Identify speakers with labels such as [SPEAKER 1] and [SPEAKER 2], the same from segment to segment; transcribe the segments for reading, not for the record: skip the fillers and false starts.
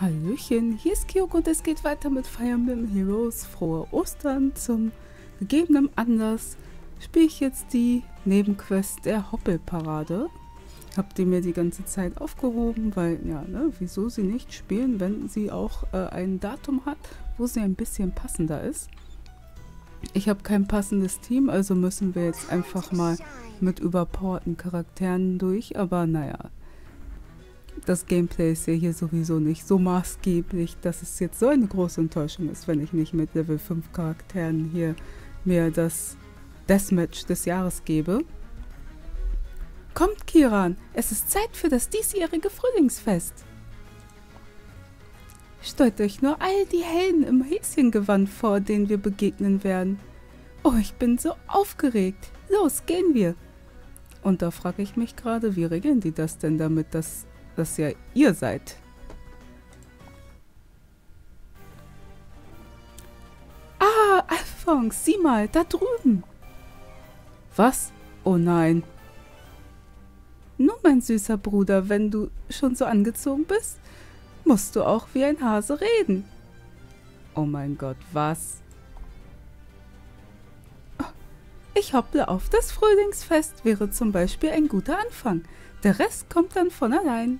[SPEAKER 1] Hallöchen, hier ist Kyoko und es geht weiter mit Fire Emblem Heroes. Frohe Ostern. Zum gegebenen Anlass spiele ich jetzt die Nebenquest der Hoppelparade. Hab die mir die ganze Zeit aufgehoben, weil, ja, ne, wieso sie nicht spielen, wenn sie auch ein Datum hat, wo sie ein bisschen passender ist. Ich habe kein passendes Team, also müssen wir jetzt einfach mal mit überpowerten Charakteren durch, aber naja. Das Gameplay ist ja hier sowieso nicht so maßgeblich, dass es jetzt so eine große Enttäuschung ist, wenn ich nicht mit Level 5 Charakteren hier mir das Deathmatch des Jahres gebe. Kommt, Kiran, es ist Zeit für das diesjährige Frühlingsfest. Stellt euch nur all die Helden im Häschengewand vor, denen wir begegnen werden. Oh, ich bin so aufgeregt. Los, gehen wir. Und da frage ich mich gerade, wie regeln die das denn damit, dass das ja ihr seid? Ah, Alphonse, sieh mal, da drüben. Was? Oh nein. Nun, mein süßer Bruder, wenn du schon so angezogen bist, musst du auch wie ein Hase reden. Oh mein Gott, was? Ich hopple auf, das Frühlingsfest wäre zum Beispiel ein guter Anfang. Der Rest kommt dann von allein.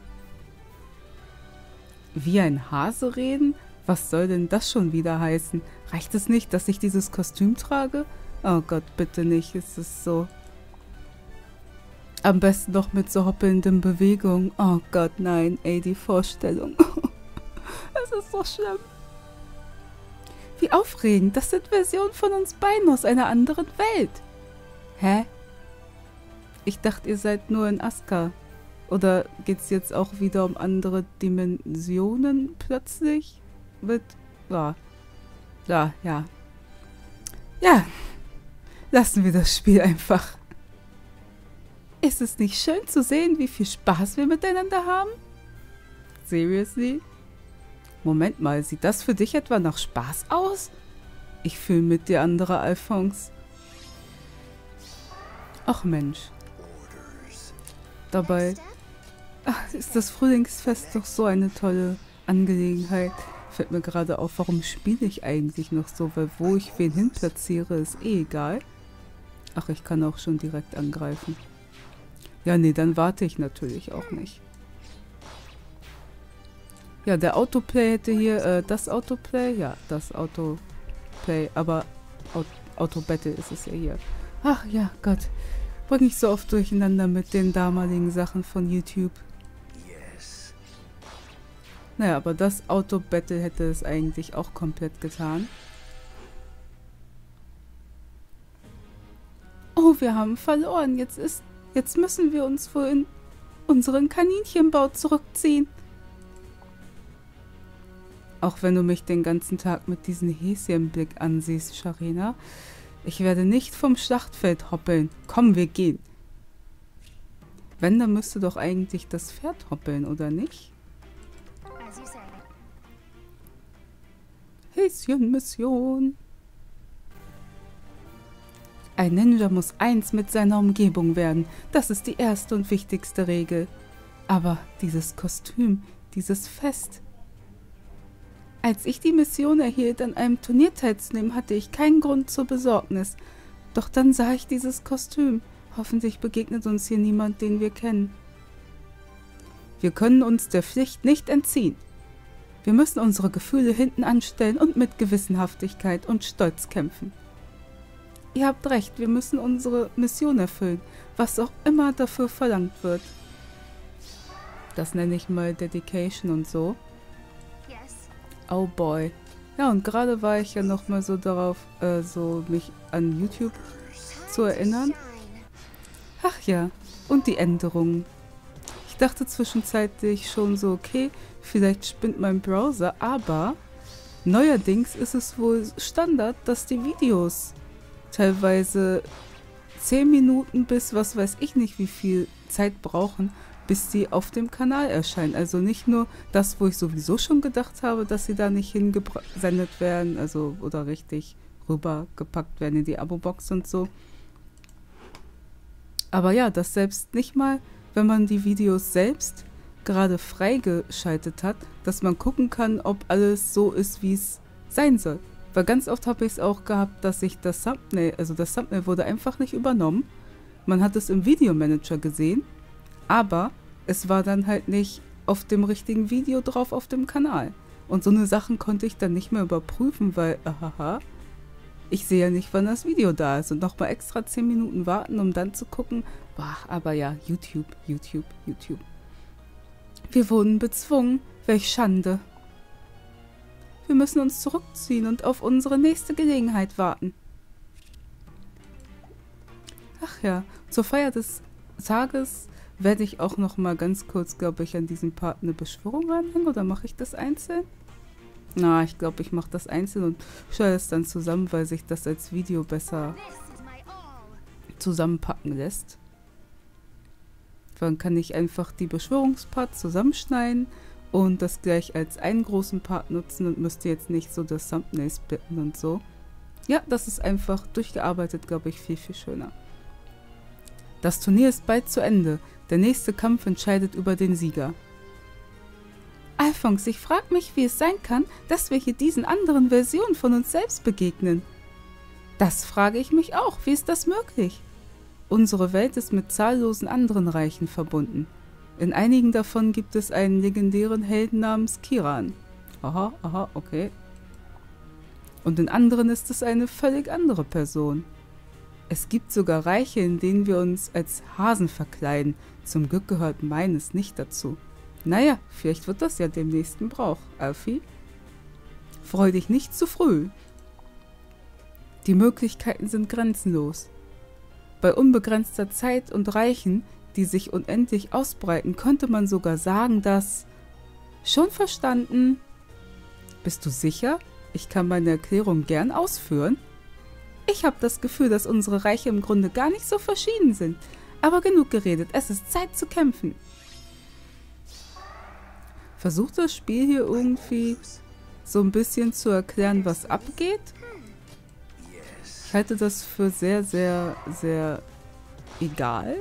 [SPEAKER 1] Wie ein Hase reden? Was soll denn das schon wieder heißen? Reicht es nicht, dass ich dieses Kostüm trage? Oh Gott, bitte nicht, es ist so. Am besten noch mit so hoppelnden Bewegungen. Oh Gott, nein, ey, die Vorstellung. Es ist so schlimm. Wie aufregend, das sind Versionen von uns beiden aus einer anderen Welt. Hä? Ich dachte, ihr seid nur in Aska. Oder geht's jetzt auch wieder um andere Dimensionen plötzlich? Ja. Ja, lassen wir das Spiel einfach. Ist es nicht schön zu sehen, wie viel Spaß wir miteinander haben? Seriously? Moment mal, sieht das für dich etwa nach Spaß aus? Ich fühle mit dir, anderer Alphonse. Ach Mensch. Dabei ist das Frühlingsfest doch so eine tolle Angelegenheit. Fällt mir gerade auf, warum spiele ich eigentlich noch so? Weil wo ich wen hin platziere, ist eh egal. Ach, ich kann auch schon direkt angreifen. Ja, nee, dann warte ich natürlich auch nicht. Ja, der Autoplay hätte hier, das Autoplay? Ja, das Autoplay, aber Autobattle ist es ja hier. Ach ja, Gott, bringe ich so oft durcheinander mit den damaligen Sachen von YouTube. Naja, aber das Autobattle hätte es eigentlich auch komplett getan. Oh, wir haben verloren. Jetzt müssen wir uns wohl in unseren Kaninchenbau zurückziehen. Auch wenn du mich den ganzen Tag mit diesem Häschenblick ansiehst, Sharena, ich werde nicht vom Schlachtfeld hoppeln. Komm, wir gehen. Wenn, dann müsste doch eigentlich das Pferd hoppeln, oder nicht? Häschenmission. Ein Ninja muss eins mit seiner Umgebung werden. Das ist die erste und wichtigste Regel. Aber dieses Kostüm, dieses Fest. Als ich die Mission erhielt, an einem Turnier teilzunehmen, hatte ich keinen Grund zur Besorgnis. Doch dann sah ich dieses Kostüm. Hoffentlich begegnet uns hier niemand, den wir kennen. Wir können uns der Pflicht nicht entziehen. Wir müssen unsere Gefühle hinten anstellen und mit Gewissenhaftigkeit und Stolz kämpfen. Ihr habt recht, wir müssen unsere Mission erfüllen, was auch immer dafür verlangt wird. Das nenne ich mal Dedication und so. Oh boy. Ja, und gerade war ich ja noch mal so darauf, mich an YouTube zu erinnern. Ach ja, und die Änderungen. Ich dachte zwischenzeitlich schon so, okay, vielleicht spinnt mein Browser, aber neuerdings ist es wohl Standard, dass die Videos teilweise 10 Minuten bis was weiß ich nicht wie viel Zeit brauchen, bis sie auf dem Kanal erscheinen. Also nicht nur das, wo ich sowieso schon gedacht habe, dass sie da nicht hingesendet werden, also oder richtig rübergepackt werden in die Abo-Box und so. Aber ja, das selbst nicht mal, wenn man die Videos selbst gerade freigeschaltet hat, dass man gucken kann, ob alles so ist, wie es sein soll. Weil ganz oft habe ich es auch gehabt, dass ich das Thumbnail wurde einfach nicht übernommen. Man hat es im Videomanager gesehen, aber es war dann halt nicht auf dem richtigen Video drauf auf dem Kanal. Und so eine Sachen konnte ich dann nicht mehr überprüfen, weil, ich sehe ja nicht, wann das Video da ist. Und nochmal extra 10 Minuten warten, um dann zu gucken. Boah, aber ja, YouTube. Wir wurden bezwungen. Welch Schande. Wir müssen uns zurückziehen und auf unsere nächste Gelegenheit warten. Ach ja, zur Feier des Tages werde ich auch noch mal ganz kurz, glaube ich, an diesem Part eine Beschwörung ranhängen. Oder mache ich das einzeln? Na, ich glaube, ich mache das einzeln und stelle es dann zusammen, weil sich das als Video besser zusammenpacken lässt. Dann kann ich einfach die Beschwörungsparts zusammenschneiden und das gleich als einen großen Part nutzen und müsste jetzt nicht so das Thumbnail splitten und so. Ja, das ist einfach durchgearbeitet, glaube ich, viel, viel schöner. Das Turnier ist bald zu Ende. Der nächste Kampf entscheidet über den Sieger. Alphonse, ich frage mich, wie es sein kann, dass wir hier diesen anderen Versionen von uns selbst begegnen. Das frage ich mich auch. Wie ist das möglich? Unsere Welt ist mit zahllosen anderen Reichen verbunden. In einigen davon gibt es einen legendären Helden namens Kiran. Aha, okay. Und in anderen ist es eine völlig andere Person. Es gibt sogar Reiche, in denen wir uns als Hasen verkleiden. Zum Glück gehört meines nicht dazu. Naja, vielleicht wird das ja demnächst ein Brauch, Alfie. Freu dich nicht zu früh. Die Möglichkeiten sind grenzenlos. Bei unbegrenzter Zeit und Reichen, die sich unendlich ausbreiten, könnte man sogar sagen, dass... Schon verstanden? Bist du sicher? Ich kann meine Erklärung gern ausführen. Ich habe das Gefühl, dass unsere Reiche im Grunde gar nicht so verschieden sind. Aber genug geredet, es ist Zeit zu kämpfen. Versucht das Spiel hier irgendwie so ein bisschen zu erklären, was abgeht? Ich halte das für sehr, sehr, sehr egal.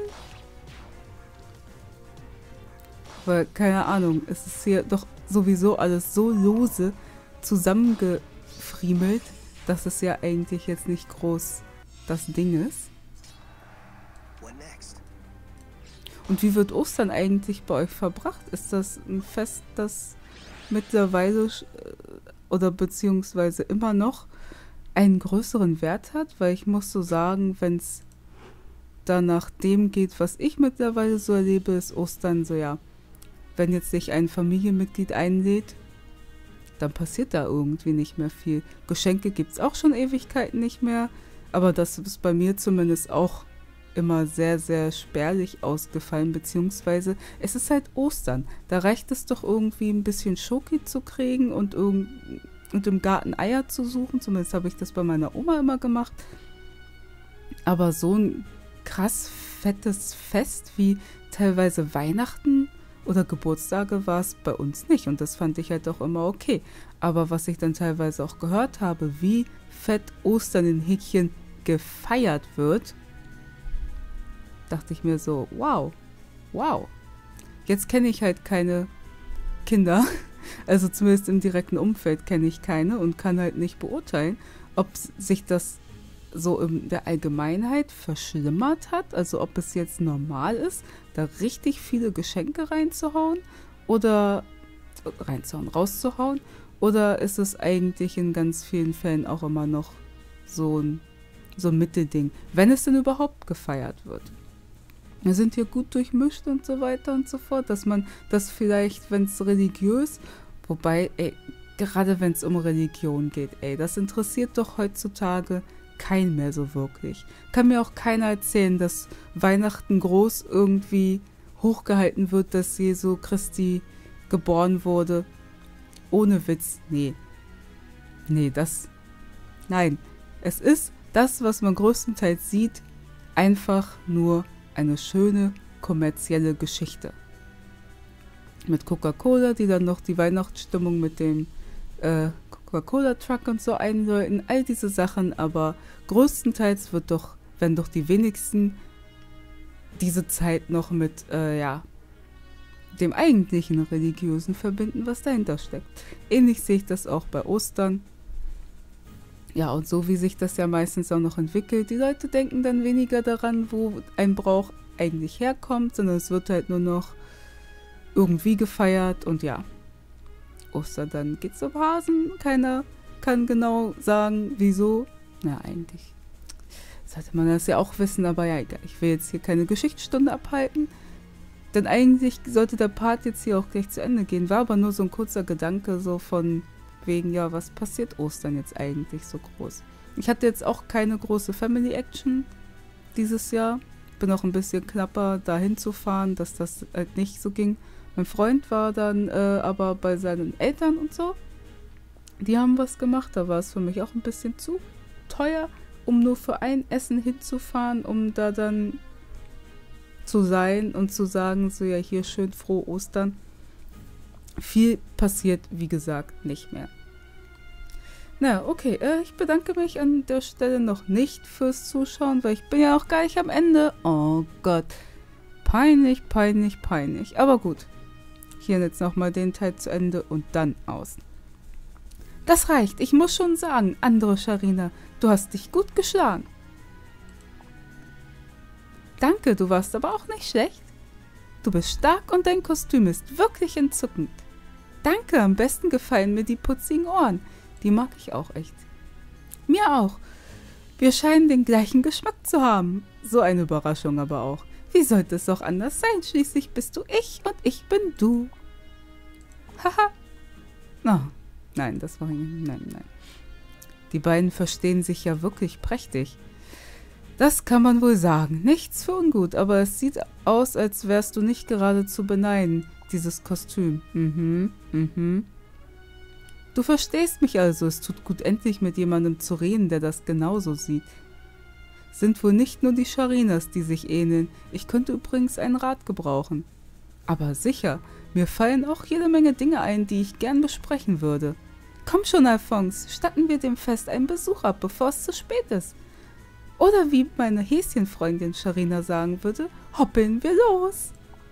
[SPEAKER 1] Weil, keine Ahnung, es ist hier doch sowieso alles so lose zusammengefriemelt, dass es ja eigentlich jetzt nicht groß das Ding ist. Und wie wird Ostern eigentlich bei euch verbracht? Ist das ein Fest, das mittlerweile oder beziehungsweise immer noch einen größeren Wert hat? Weil ich muss so sagen, wenn es da nach dem geht, was ich mittlerweile so erlebe, ist Ostern so, ja, wenn jetzt sich ein Familienmitglied einlädt, dann passiert da irgendwie nicht mehr viel. Geschenke gibt es auch schon Ewigkeiten nicht mehr, aber das ist bei mir zumindest auch immer sehr, sehr spärlich ausgefallen, beziehungsweise es ist halt Ostern. Da reicht es doch irgendwie ein bisschen Schoki zu kriegen und im Garten Eier zu suchen. Zumindest habe ich das bei meiner Oma immer gemacht. Aber so ein krass fettes Fest wie teilweise Weihnachten oder Geburtstage war es bei uns nicht. Und das fand ich halt auch immer okay. Aber was ich dann teilweise auch gehört habe, wie fett Ostern in Häkchen gefeiert wird, dachte ich mir so, wow. Jetzt kenne ich halt keine Kinder, also zumindest im direkten Umfeld kenne ich keine und kann halt nicht beurteilen, ob sich das so in der Allgemeinheit verschlimmert hat, also ob es jetzt normal ist, da richtig viele Geschenke rauszuhauen, oder ist es eigentlich in ganz vielen Fällen auch immer noch so ein Mittelding, wenn es denn überhaupt gefeiert wird. Wir sind hier gut durchmischt und so weiter und so fort, dass man das vielleicht, wenn es religiös, wobei, gerade wenn es um Religion geht, das interessiert doch heutzutage keinen mehr so wirklich. Kann mir auch keiner erzählen, dass Weihnachten groß irgendwie hochgehalten wird, dass Jesu Christi geboren wurde. Ohne Witz, nee. Nein. Es ist das, was man größtenteils sieht, einfach nur eine schöne kommerzielle Geschichte. Mit Coca-Cola, die dann noch die Weihnachtsstimmung mit dem Coca-Cola-Truck und so einläuten, all diese Sachen, aber größtenteils werden doch die wenigsten diese Zeit noch mit, dem eigentlichen Religiösen verbinden, was dahinter steckt. Ähnlich sehe ich das auch bei Ostern. Ja, und so wie sich das ja meistens auch noch entwickelt, die Leute denken dann weniger daran, wo ein Brauch eigentlich herkommt, sondern es wird halt nur noch irgendwie gefeiert und ja, Ostern, dann geht's um Hasen, keiner kann genau sagen, wieso. Na, eigentlich sollte man das ja auch wissen, aber ja, egal. Ich will jetzt hier keine Geschichtsstunde abhalten, denn eigentlich sollte der Part jetzt hier auch gleich zu Ende gehen. War aber nur so ein kurzer Gedanke, so von wegen, ja, was passiert Ostern jetzt eigentlich so groß? Ich hatte jetzt auch keine große Family Action dieses Jahr. Bin auch ein bisschen knapper, da hinzufahren, dass das halt nicht so ging. Mein Freund war dann aber bei seinen Eltern und so. Die haben was gemacht, da war es für mich auch ein bisschen zu teuer, um nur für ein Essen hinzufahren, um da dann zu sein und zu sagen, so ja, hier schön frohe Ostern. Viel passiert, wie gesagt, nicht mehr. Na, okay, ich bedanke mich an der Stelle noch nicht fürs Zuschauen, weil ich bin ja auch gar nicht am Ende. Oh Gott, peinlich, peinlich, peinlich. Aber gut, hier jetzt nochmal den Teil zu Ende und dann aus. Das reicht, ich muss schon sagen, andere Sharina, du hast dich gut geschlagen. Danke, du warst aber auch nicht schlecht. Du bist stark und dein Kostüm ist wirklich entzückend. Danke, am besten gefallen mir die putzigen Ohren. Die mag ich auch echt. Mir auch. Wir scheinen den gleichen Geschmack zu haben. So eine Überraschung aber auch. Wie sollte es auch anders sein? Schließlich bist du ich und ich bin du. Haha. Oh, nein, das war... Nein. Die beiden verstehen sich ja wirklich prächtig. Das kann man wohl sagen. Nichts für ungut, aber es sieht aus, als wärst du nicht gerade zu beneiden, dieses Kostüm. Du verstehst mich also. Es tut gut, endlich mit jemandem zu reden, der das genauso sieht. Sind wohl nicht nur die Sharinas, die sich ähneln. Ich könnte übrigens einen Rat gebrauchen. Aber sicher, mir fallen auch jede Menge Dinge ein, die ich gern besprechen würde. Komm schon, Alphonse, statten wir dem Fest einen Besuch ab, bevor es zu spät ist. Oder wie meine Häschenfreundin Sharina sagen würde, hoppeln wir los.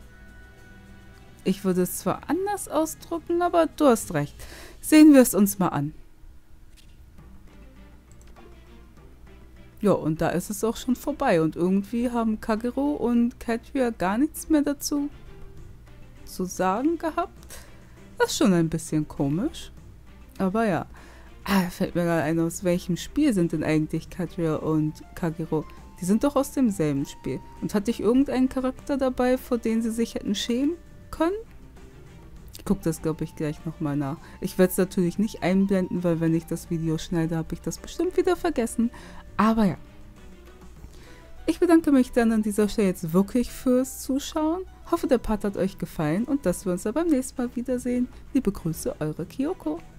[SPEAKER 1] Ich würde es zwar anders ausdrücken, aber du hast recht. Sehen wir es uns mal an. Ja, und da ist es auch schon vorbei. Und irgendwie haben Kagero und Katria gar nichts mehr dazu zu sagen gehabt. Das ist schon ein bisschen komisch. Aber ja. Fällt mir gerade ein, aus welchem Spiel sind denn eigentlich Katria und Kagero? Die sind doch aus demselben Spiel. Und hatte ich irgendeinen Charakter dabei, vor dem sie sich hätten schämen können? Ich gucke das, glaube ich, gleich nochmal nach. Ich werde es natürlich nicht einblenden, weil wenn ich das Video schneide, habe ich das bestimmt wieder vergessen. Aber ja. Ich bedanke mich dann an dieser Stelle jetzt wirklich fürs Zuschauen. Hoffe, der Part hat euch gefallen und dass wir uns dann beim nächsten Mal wiedersehen. Liebe Grüße, eure Kyoko.